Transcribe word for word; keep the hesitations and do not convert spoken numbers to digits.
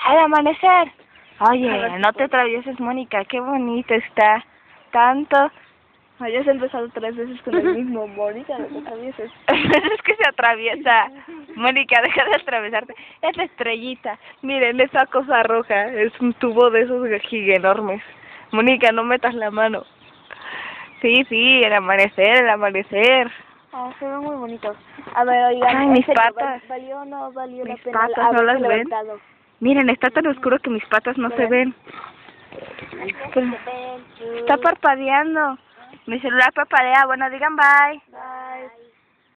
Al amanecer. Oye, no te atravieses, Mónica, qué bonito está. Tanto. Hayas empezado tres veces con el mismo, Mónica, no te atravieses. Es que se atraviesa. Mónica, deja de atravesarte. Es la estrellita. Miren, esa cosa roja es un tubo de esos giga enormes. Mónica, no metas la mano. Sí, sí, el amanecer, el amanecer. Ah, se ven muy bonitos. A ver, oigan, Ay, mis ¿en serio, patas. ¿valió o no valió Mis la pena patas no las haberse ven. levantado? Miren, está tan oscuro que mis patas no se ven. Pero está parpadeando. Mi celular parpadea. Bueno, digan bye. Bye.